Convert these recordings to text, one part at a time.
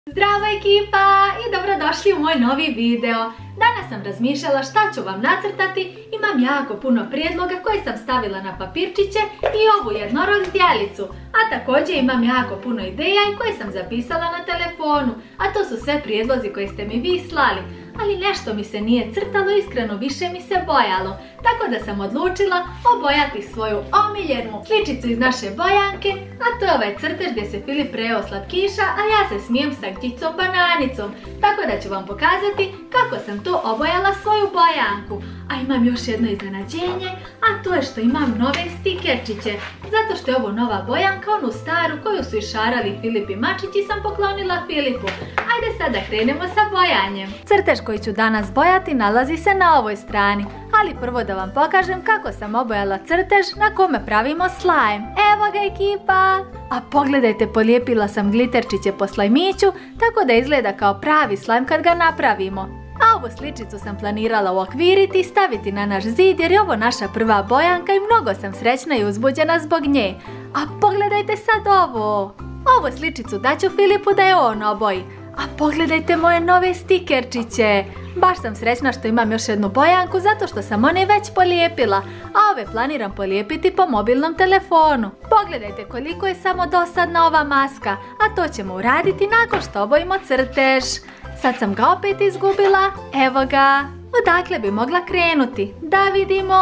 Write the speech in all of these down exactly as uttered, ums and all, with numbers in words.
Zdravo ekipa i dobrodošli u moj novi video. Danas sam razmišljala šta ću vam nacrtati, imam jako puno prijedloga koje sam stavila na papirčiće i ovu jednorozdjelicu. A također imam jako puno ideja i koje sam zapisala na telefonu, a to su sve prijedlozi koje ste mi vi slali. Ali nešto mi se nije crtalo, iskreno više mi se bojalo. Tako da sam odlučila obojati svoju omiljenu sličicu iz naše bojanke, a to je ovaj crtež gdje se Filip prejeo slatkiša, a ja se smijem sa Gđicom Bananicom. Tako da ću vam pokazati kako sam to obojala svoju bojanku. A imam još jedno iznenađenje, a to je što imam nove stikerčiće. Zato što je ovo nova bojanka, onu staru koju su išarali Filip i Mačić i sam poklonila Filipu. Ajde sada krenemo sa bojanjem. Crtež koji ću danas bojati nalazi se na ovoj strani, ali prvo da vam pokažem kako sam obojala crtež na kome pravimo slajm. Evo ga ekipa! A pogledajte, polijepila sam gliterčiće po slajmiću, tako da izgleda kao pravi slajm kad ga napravimo. A ovu sličicu sam planirala uokviriti i staviti na naš zid jer je ovo naša prva bojanka i mnogo sam srećna i uzbuđena zbog nje. A pogledajte sad ovo! Ovu sličicu daću Filipu da je on oboji. A pogledajte moje nove stikerčiće! Baš sam srećna što imam još jednu bojanku zato što sam one već polijepila, a ove planiram polijepiti po mobilnom telefonu. Pogledajte koliko je samo dosadna ova maska, a to ćemo uraditi nakon što obojimo crtež. Sad sam ga opet izgubila, evo ga. Odakle bi mogla krenuti? Da vidimo.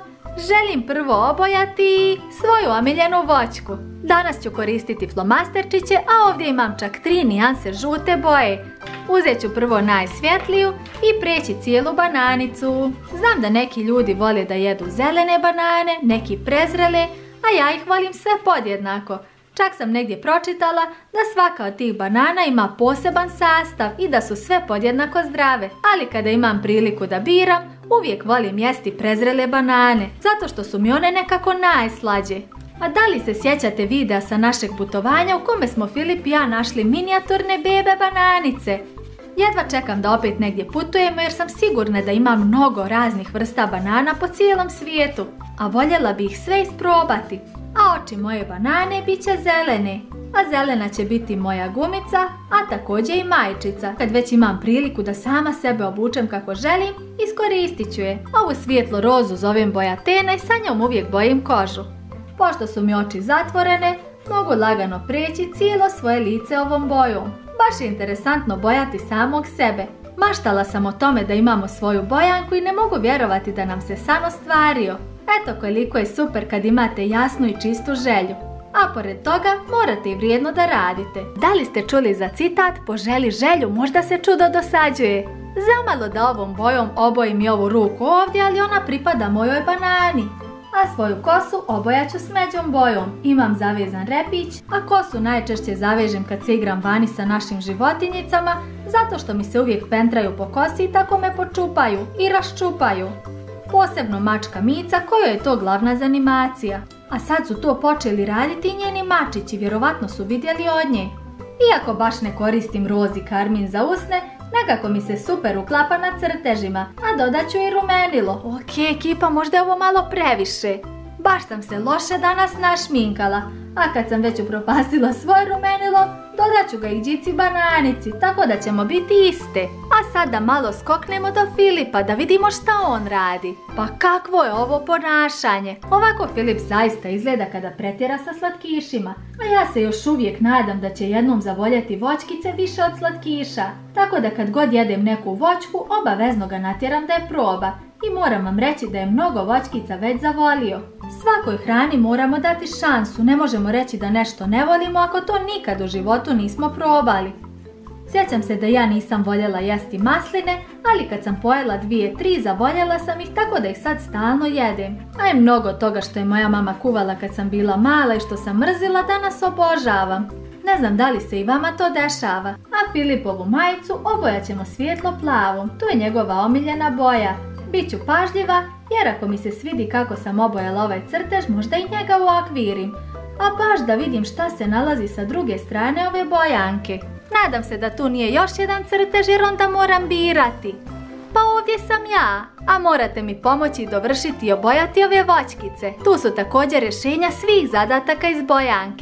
Želim prvo obojati svoju omiljenu voćku. Danas ću koristiti flomasterčiće, a ovdje imam čak tri nijanse žute boje. Uzet ću prvo najsvjetliju i preći cijelu bananicu. Znam da neki ljudi vole da jedu zelene banane, neki prezrele, a ja ih volim sve podjednako. Čak sam negdje pročitala da svaka od tih banana ima poseban sastav i da su sve podjednako zdrave. Ali kada imam priliku da biram, uvijek volim jesti prezrele banane, zato što su mi one nekako najslađe. A da li se sjećate videa sa našeg putovanja u kome smo Filip i ja našli minijaturne bebe bananice? Jedva čekam da opet negdje putujemo jer sam sigurna da ima mnogo raznih vrsta banana po cijelom svijetu, a voljela bi ih sve isprobati. A oči moje banane bit će zelene, a zelena će biti moja gumica, a također i majčica. Kad već imam priliku da sama sebe obučem kako želim, iskoristit ću je. Ovu svijetlo rozu zovem bojatena i sa njom uvijek bojim kožu. Pošto su mi oči zatvorene, mogu lagano preći cijelo svoje lice ovom bojom. Baš je interesantno bojati samog sebe. Maštala sam o tome da imamo svoju bojanku i ne mogu vjerovati da nam se san ostvario. Eto koliko je super kad imate jasnu i čistu želju. A pored toga morate i vrijedno da radite. Da li ste čuli za citat poželi želju, možda se čudo dosađuje? Zamalo da ovom bojom obojim i ovu ruku ovdje, ali ona pripada mojoj banani. A svoju kosu obojat ću smeđom bojom. Imam zavezan repić, a kosu najčešće zavežem kad se igram vani sa našim životinjicama, zato što mi se uvijek pentraju po kosi i tako me počupaju i raščupaju. Posebno mačka Mica, kojoj je to glavna zanimacija. A sad su to počeli raditi i njeni mačići, vjerovatno su vidjeli od nje. Iako baš ne koristim rozi karmin za usne, nekako mi se super uklapa na crtežima, a dodat ću i rumenilo. Ok, ekipa, možda je ovo malo previše. Baš sam se loše danas našminkala, a kad sam već upropastila svoje rumenilo, dodat ću ga i Gđici Bananici, tako da ćemo biti iste. A sad da malo skoknemo do Filipa, da vidimo šta on radi. Pa kakvo je ovo ponašanje? Ovako Filip zaista izgleda kada pretjera sa slatkišima, a ja se još uvijek nadam da će jednom zavoljeti voćkice više od slatkiša. Tako da kad god jedem neku voćku, obavezno ga natjeram da je proba. I moram vam reći da je mnogo voćkica već zavolio. Svakoj hrani moramo dati šansu, ne možemo reći da nešto ne volimo ako to nikad u životu nismo probali. Sjećam se da ja nisam voljela jesti masline, ali kad sam pojela dvije, tri, zavoljela sam ih, tako da ih sad stalno jedem. A je mnogo toga što je moja mama kuvala kad sam bila mala i što sam mrzila, danas obožavam. Ne znam da li se i vama to dešava. A Filipovu majicu obojat ćemo svjetlo plavom, to je njegova omiljena boja. Biću pažljiva jer ako mi se svidi kako sam obojala ovaj crtež, možda i njega uokvirim. A baš da vidim šta se nalazi sa druge strane ove bojanke. Nadam se da tu nije još jedan crtež jer onda moram birati. Pa ovdje sam ja, a morate mi pomoći dovršiti i obojati ove voćkice. Tu su također rješenja svih zadataka iz bojanke.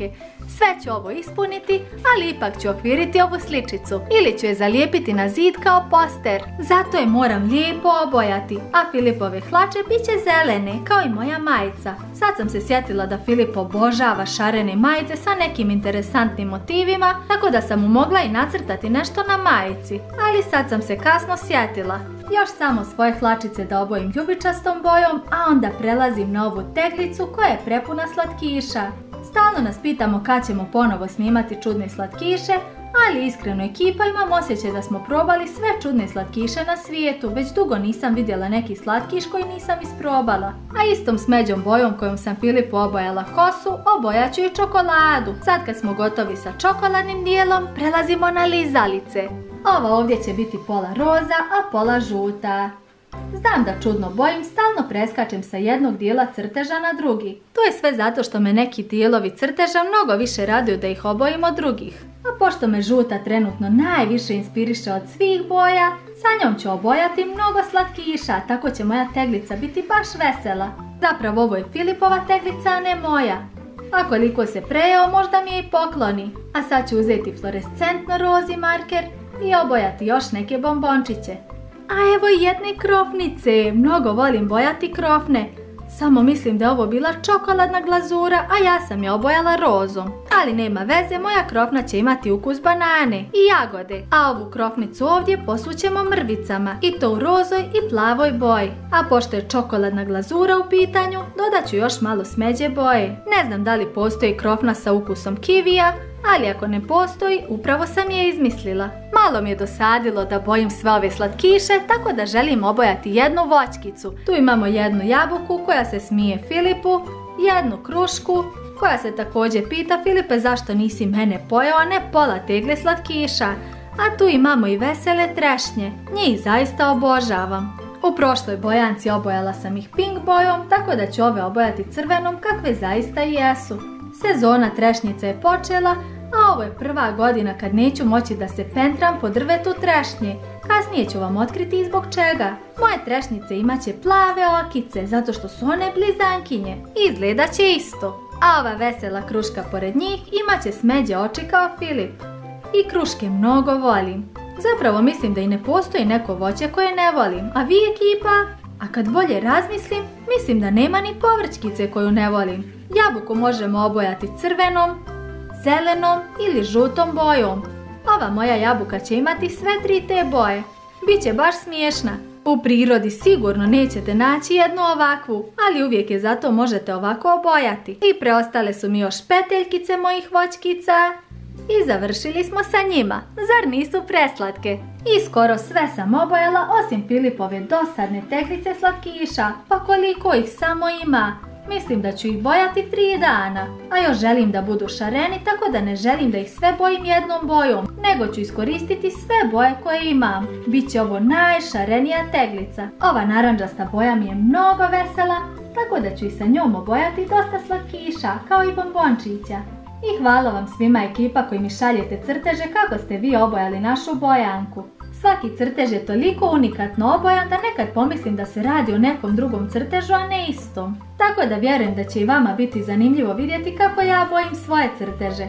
Sve ću ovo ispuniti, ali ipak ću okviriti ovu sličicu ili ću je zalijepiti na zid kao poster. Zato je moram lijepo obojati, a Filipove hlače bit će zelene, kao i moja majica. Sad sam se sjetila da Filip obožava šarene majice sa nekim interesantnim motivima, tako da sam mu mogla i nacrtati nešto na majici. Ali sad sam se kasno sjetila. Još samo svoje hlačice da obojim ljubičastom bojom, a onda prelazim na ovu teglicu koja je prepuna slatkiša. Stalno nas pitamo kad ćemo ponovo snimati čudne slatkiše, ali iskreno ekipa imam osjećaj da smo probali sve čudne slatkiše na svijetu. Već dugo nisam vidjela neki slatkiš koji nisam isprobala. A istom smeđom bojom kojom sam Filipu obojala kosu, obojat ću i čokoladu. Sad kad smo gotovi sa čokoladnim dijelom, prelazimo na lizalice. Ova ovdje će biti pola roza, a pola žuta. Znam da čudno bojim, stalno preskačem sa jednog dijela crteža na drugi. To je sve zato što me neki dijelovi crteža mnogo više raduju da ih obojim od drugih. A pošto me žuta trenutno najviše inspiriše od svih boja, sa njom ću obojati mnogo slatkiša, tako će moja teglica biti baš vesela. Zapravo ovo je Filipova teglica, a ne moja. A koliko se prejeo, možda mi je i pokloni. A sad ću uzeti fluorescentno rozi marker i obojati još neke bombončiće. A evo i jedne krofnice, mnogo volim bojati krofne. Samo mislim da je ovo bila čokoladna glazura, a ja sam je obojala rozom. Ali nema veze, moja krofna će imati ukus banane i jagode. A ovu krofnicu ovdje posućemo mrvicama, i to u rozoj i plavoj boji. A pošto je čokoladna glazura u pitanju, dodat ću još malo smeđe boje. Ne znam da li postoji krofna sa ukusom kivija, ali ako ne postoji, upravo sam je izmislila. Malo mi je dosadilo da bojim sve ove slatkiše, tako da želim obojati jednu voćkicu. Tu imamo jednu jabuku koja se smije Filipu, jednu krušku koja se također pita: Filipe, zašto nisi mene pojeo, a ne pola tegle slatkiša? A tu imamo i vesele trešnje, njih zaista obožavam. U prošloj bojanci obojala sam ih pink bojom, tako da ću ove obojati crvenom kakve zaista i jesu. Sezona trešnjica je počela, a ovo je prva godina kad neću moći da se pentram po drvetu trešnje. Kasnije ću vam otkriti zbog čega. Moje trešnjice imat će plave okice, zato što su one blizankinje. Izgledat će isto. A ova vesela kruška pored njih imat će smeđe oči kao Filip. I kruške mnogo volim. Zapravo mislim da i ne postoji neko voće koje ne volim. A vi, ekipa? A kad bolje razmislim, mislim da nema ni povrćkice koju ne volim. Jabuku možemo obojati crvenom, zelenom ili žutom bojom. Ova moja jabuka će imati sve tri te boje. Biće baš smiješna. U prirodi sigurno nećete naći jednu ovakvu, ali uvijek je zato možete ovako obojati. I preostale su mi još peteljkice mojih voćkica. I završili smo sa njima. Zar nisu preslatke? I skoro sve sam obojala osim Filipove dosadne teglice slatkiša. Pa koliko ih samo ima? Mislim da ću ih bojati tri dana. A još želim da budu šareni, tako da ne želim da ih sve bojim jednom bojom, nego ću iskoristiti sve boje koje imam. Biće ovo najšarenija teglica. Ova naranđasta boja mi je mnogo vesela, tako da ću i sa njom obojati dosta slatkiša, kao i bombončića. I hvala vam svima, ekipa, koji mi šaljete crteže kako ste vi obojali našu bojanku. Svaki crtež je toliko unikatno obojan da nekad pomislim da se radi o nekom drugom crtežu, a ne istom. Tako da vjerujem da će i vama biti zanimljivo vidjeti kako ja bojim svoje crteže.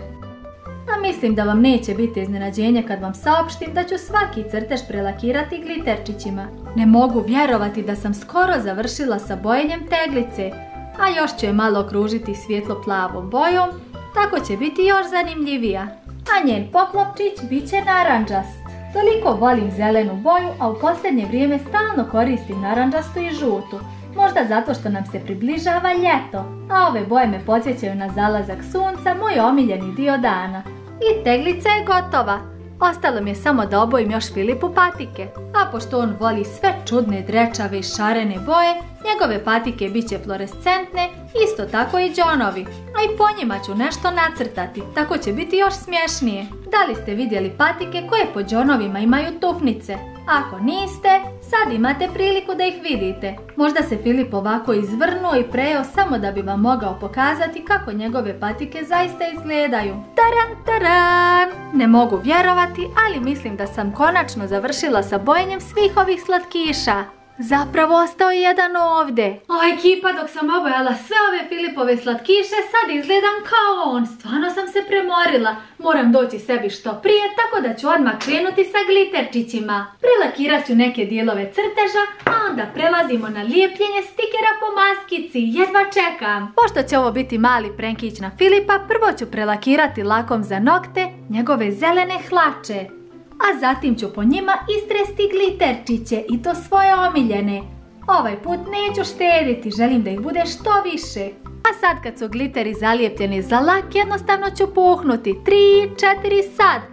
A mislim da vam neće biti iznenađenje kad vam saopštim da ću svaki crtež prelakirati gliterčićima. Ne mogu vjerovati da sam skoro završila sa bojenjem teglice, a još ću je malo okružiti svjetlo plavom bojom, tako će biti još zanimljivija. A njen poklopčić bit će naranđast. Toliko volim zelenu boju, a u posljednje vrijeme stalno koristim naranđastu i žutu. Možda zato što nam se približava ljeto, a ove boje me podsjećaju na zalazak sunca, moj omiljeni dio dana. I teglica je gotova. Ostalo mi je samo da obojim još Filipu patike. A pošto on voli sve čudne, drečave i šarene boje, njegove patike bit će fluorescentne, isto tako i Johnovi. A i po njima ću nešto nacrtati, tako će biti još smješnije. Da li ste vidjeli patike koje po Johnovima imaju tufnice? Ako niste, sad imate priliku da ih vidite. Možda se Filip ovako izvrnuo i prejeo samo da bi vam mogao pokazati kako njegove patike zaista izgledaju. Taran, taran! Ne mogu vjerovati, ali mislim da sam konačno završila sa bojenjem svih ovih slatkiša. Zapravo ostao je jedan ovdje. O, ekipa, dok sam obojala sve ove Filipove slatkiše, sad izgledam kao on. Stvarno sam se premorila. Moram doći sebi što prije, tako da ću odmah krenuti sa gliterčićima. Prelakirat ću neke dijelove crteža, a onda prelazimo na lijepljenje stikera po maskici. Jedva čekam. Pošto će ovo biti mali prenkić na Filipa, prvo ću prelakirati lakom za nokte njegove zelene hlače. A zatim ću po njima istresti gliterčiće i to svoje omiljene. Ovaj put neću štediti, želim da ih bude što više. A sad kad su gliteri zalijepljeni za lak, jednostavno ću puhnuti. tri, četiri, sad.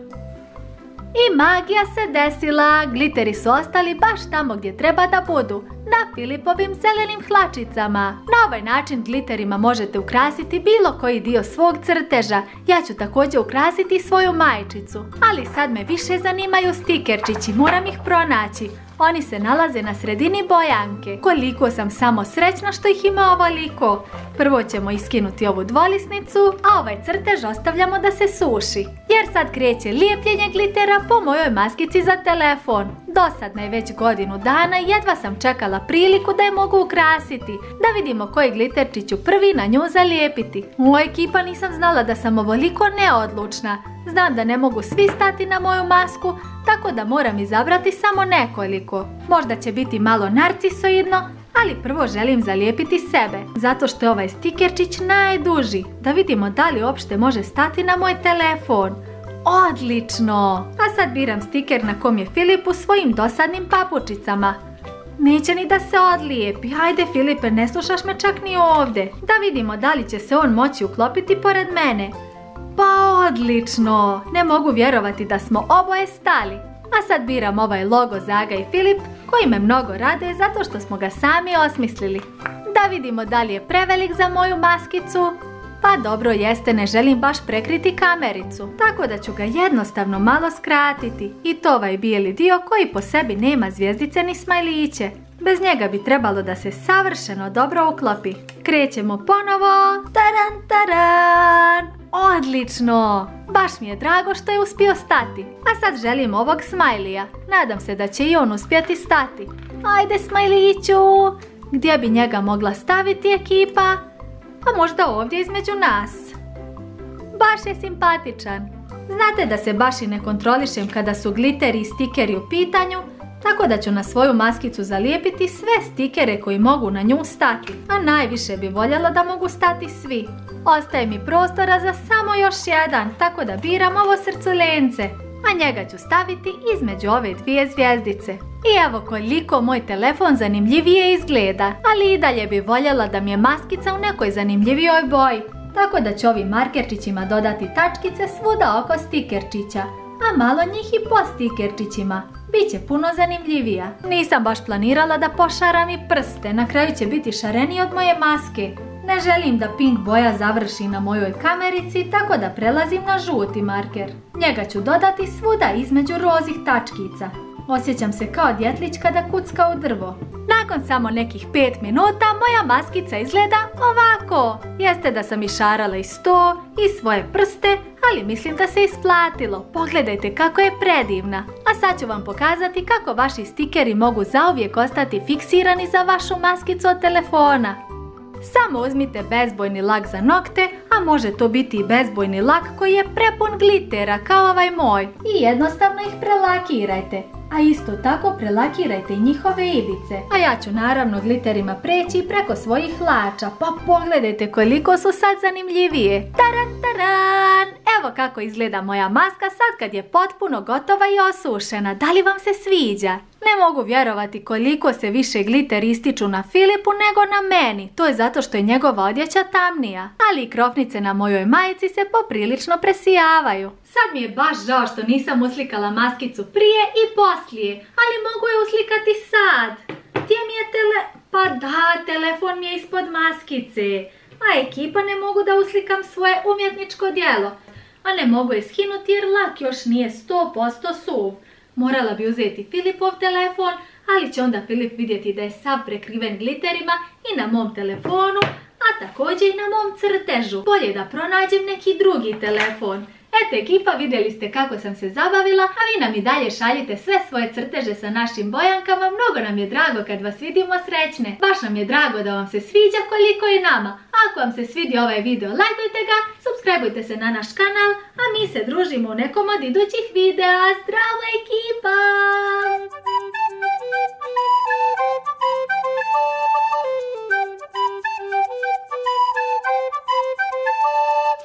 I magija se desila, gliteri su ostali baš tamo gdje treba da budu, na Filipovim zelenim hlačicama. Na ovaj način gliterima možete ukrasiti bilo koji dio svog crteža. Ja ću također ukrasiti svoju majčicu. Ali sad me više zanimaju stikerčići, moram ih pronaći. Oni se nalaze na sredini bojanke. Koliko sam samo srećna što ih ima ovoliko. Prvo ćemo iskinuti ovu dvolisnicu, a ovaj crtež ostavljamo da se suši. Jer sad kreće lijepljenje glitera po mojoj maskici za telefon. Dosadna je već godinu dana i jedva sam čekala priliku da je mogu ukrasiti. Da vidimo koji gliterčić ću prvi na nju zalijepiti. O, ekipa, nisam znala da sam ovoliko neodlučna. Znam da ne mogu svi stati na moju masku, tako da moram izabrati samo nekoliko. Možda će biti malo narcisoidno, ali prvo želim zalijepiti sebe, zato što je ovaj stikerčić najduži. Da vidimo da li uopšte može stati na moj telefon. Odlično! A sad biram stiker na kom je Filip u svojim dosadnim papučicama. Neće ni da se odlijepi. Hajde Filipe, ne slušaš me čak ni ovdje. Da vidimo da li će se on moći uklopiti pored mene. Pa odlično! Ne mogu vjerovati da smo oboje stali. A sad biram ovaj logo za Aga i Filip, koji me mnogo rade zato što smo ga sami osmislili. Da vidimo da li je prevelik za moju maskicu. Pa dobro jeste, ne želim baš prekriti kamericu, tako da ću ga jednostavno malo skratiti. I to ovaj bijeli dio koji po sebi nema zvjezdice ni smajliće. Bez njega bi trebalo da se savršeno dobro uklopi. Krećemo ponovo. Taran, taran! Odlično! Baš mi je drago što je uspio stati. A sad želim ovog smajlija. Nadam se da će i on uspjeti stati. Ajde smajliću! Gdje bi njega mogla staviti ekipa? Pa možda ovdje između nas. Baš je simpatičan. Znate da se baš i ne kontrolišem kada su gliteri i stikeri u pitanju, tako da ću na svoju maskicu zalijepiti sve stikere koji mogu na nju stati, a najviše bi voljela da mogu stati svi. Ostaje mi prostora za samo još jedan, tako da biram ovo srculence, a njega ću staviti između ove dvije zvjezdice. I evo koliko moj telefon zanimljivije izgleda, ali i dalje bi voljela da mi je maskica u nekoj zanimljivijoj boji, tako da ću ovim markerčićima dodati tačkice svuda oko stikerčića, a malo njih i po stikerčićima. Biće puno zanimljivija. Nisam baš planirala da pošaram i prste, na kraju će biti šareniji od moje maske. Ne želim da pink boja završi na mojoj kamerici, tako da prelazim na žuti marker. Njega ću dodati svuda između rozih tačkica. Osjećam se kao djetlić kada kucka u drvo. Nakon samo nekih pet minuta moja maskica izgleda ovako. Jeste da sam išarala i sto i svoje prste, ali mislim da se isplatilo. Pogledajte kako je predivna. A sad ću vam pokazati kako vaši stikeri mogu zauvijek ostati fiksirani za vašu maskicu od telefona. Samo uzmite bezbojni lak za nokte, a može to biti i bezbojni lak koji je prepun glitera kao ovaj moj. I jednostavno ih prelakirajte. A isto tako prelakirajte i njihove ivice. A ja ću naravno gliterima preći preko svojih hlača. Pa pogledajte koliko su sad zanimljivije. Taran, taran! Evo kako izgleda moja maska sad kad je potpuno gotova i osušena. Da li vam se sviđa? Ne mogu vjerovati koliko se više gliter ističu na Filipu nego na meni. To je zato što je njegova odjeća tamnija. Ali i krofnice na mojoj majici se poprilično presijavaju. Sad mi je baš žao što nisam uslikala maskicu prije i poslije. Ali mogu je uslikati sad. Gdje mi je tele... Pa da, telefon mi je ispod maskice. A ekipa, ne mogu da uslikam svoje umjetničko djelo. A ne mogu je skinuti jer lak još nije sto posto suv. Morala bi uzeti Filipov telefon, ali će onda Filip vidjeti da je sav prekriven gliterima i na mom telefonu, a također i na mom crtežu. Bolje da pronađem neki drugi telefon. Eto ekipa, vidjeli ste kako sam se zabavila, a vi nam i dalje šaljite sve svoje crteže sa našim bojankama. Mnogo nam je drago kad vas vidimo srećne. Baš nam je drago da vam se sviđa koliko i nama. Ako vam se svidi ovaj video, lajkujte ga, subscribeujte se na naš kanal, a mi se družimo u nekom od idućih videa. Zdravo!